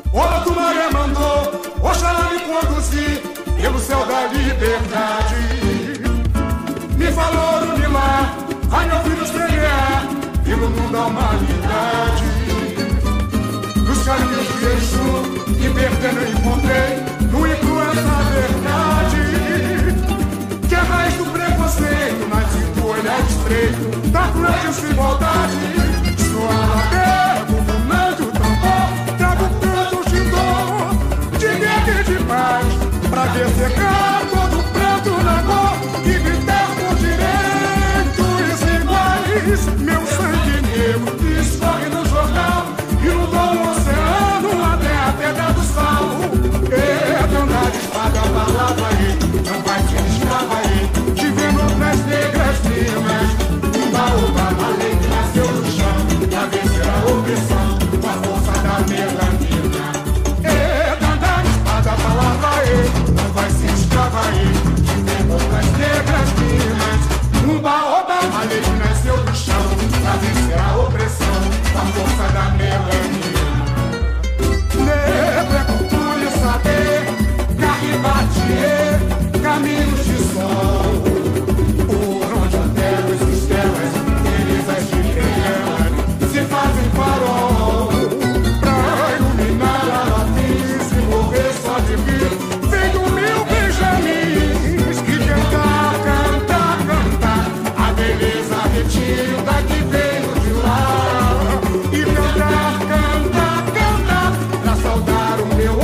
Outro maré mandou, Oxalá me conduzir pelo céu da liberdade. Me falou no Milá, vai meu filho semear pelo mundo da humanidade. Nos caminhos de Exu, que perdendo eu encontrei, no e cru essa verdade. Que é raiz do preconceito, nasce do olhar estreito, da cruel desigualdade. Sou a ladeira, governante o tambor, trago cantos de dor, de guerra e de paz, pra ver secar todo pranto na cor e gritar por direitos iguais. Meu sangue negro escorre no jornal, inundou o oceano até a pedra do sal. Verdade, espada, palavra aí, não vai ser escrava aí, te vendo outras negras firmas. Uma lei que nasceu no chão, pra vencer a opressão, com a força da melanina. Verdade, espada, palavra aí, não vai ser escrava aí, te vendo outras negras firmas. Uma lei que nasceu do chão, pra vencer a opressão, com a força da melanina. Negra, cultura e saber, carne bate, caminhos de sol. Por onde hotéis e estrelas, belezas de brilhante, se fazem farol. Pra iluminar a latiz e morrer só de vir, vem do meu Benjamins, que cantar, cantar, cantar a beleza retida que veio de lá. E cantar, cantar, cantar pra saudar o meu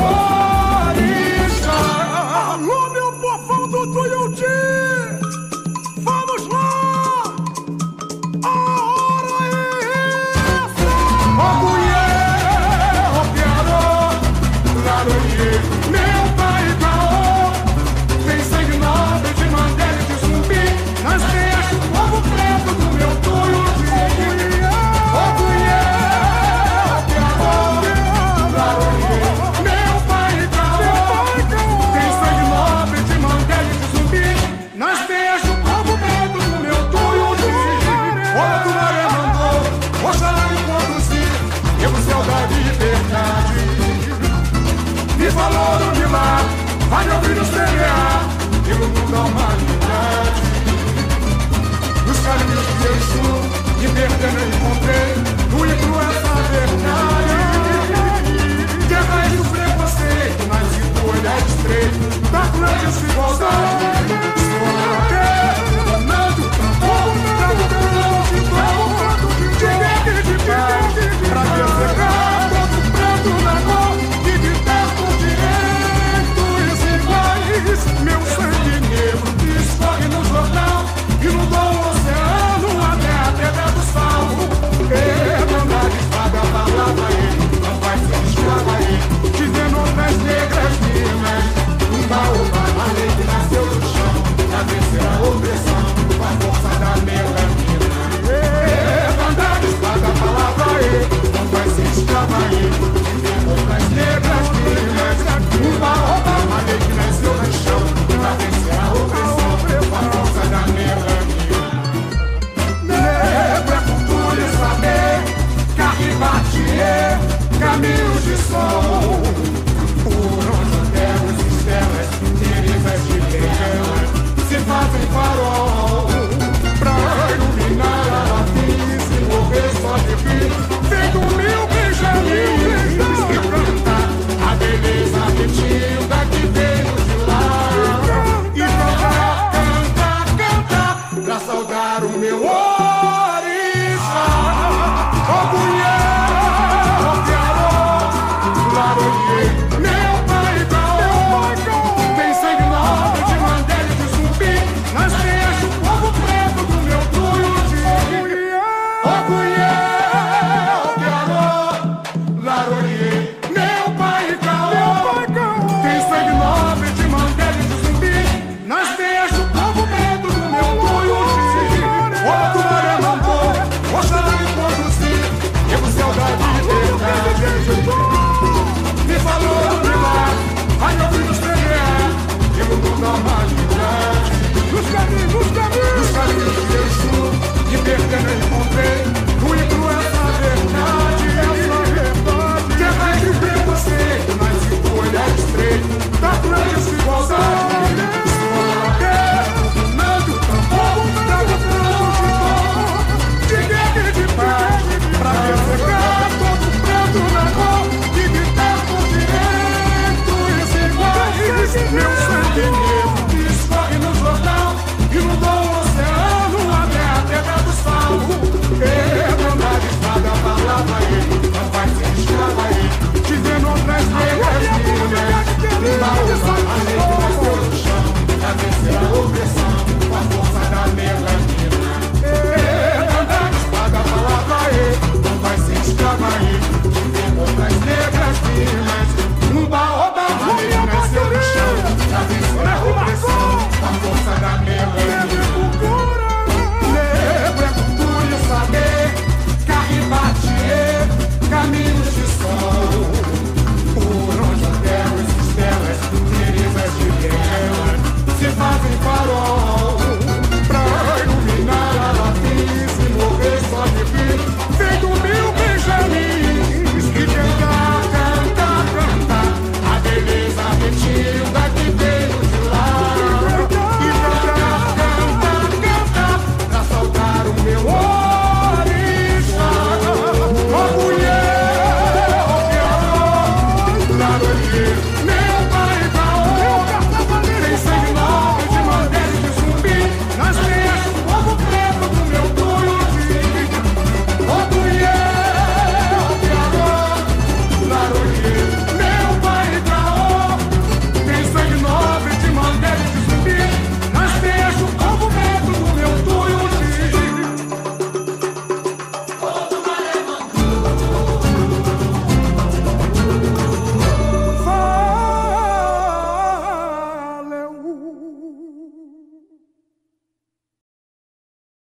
orixá. Alô, meu povão do Tuiuti, vamos lá! A hora é essa! Ó mulher, ó piaró, laroie, meu pai caô, tem sangue nobre de Mandela e de Zumbi, nas veias do povo preto do meu Tuiuti. Ó mulher, ó piaró, laroie, meu pai caô, tem sangue nobre de Mandela e de Zumbi, nas veias do povo preto do meu Tuiuti. Outro maré mandou, Oxalá me conduzir pelo céu da liberdade. Me falou no Milá, vai meu filho semear pelo mundo da humanidade. Nos caminhos de Exu, me perdendo eu encontrei, no e cru essa verdade. Que é raiz do preconceito, nasce do olhar estreito, da cruel desigualdade. Sou a ladeira, comando o tambor, trago canto de dor, de guerra e de paz, pra ver secar todo pranto na cor e gritar por direitos iguais. Meu sangue negro escorre no jornal, inundou o oceano até a pedra do sal. Verdade, espada, palavra aí, não vai ser escrava aí, te vendo outras negras firmas. A lei que nasceu do chão, pra vencer a opressão, com a força da melanina. Verdade, espada, palavra aí, não vai ser escrava aí, te vendo outras negras firmas. A lei que nasceu do chão, pra vencer a opressão, com a força da melanina. Negra, cultura e saber, carne bate, caminhos de sol.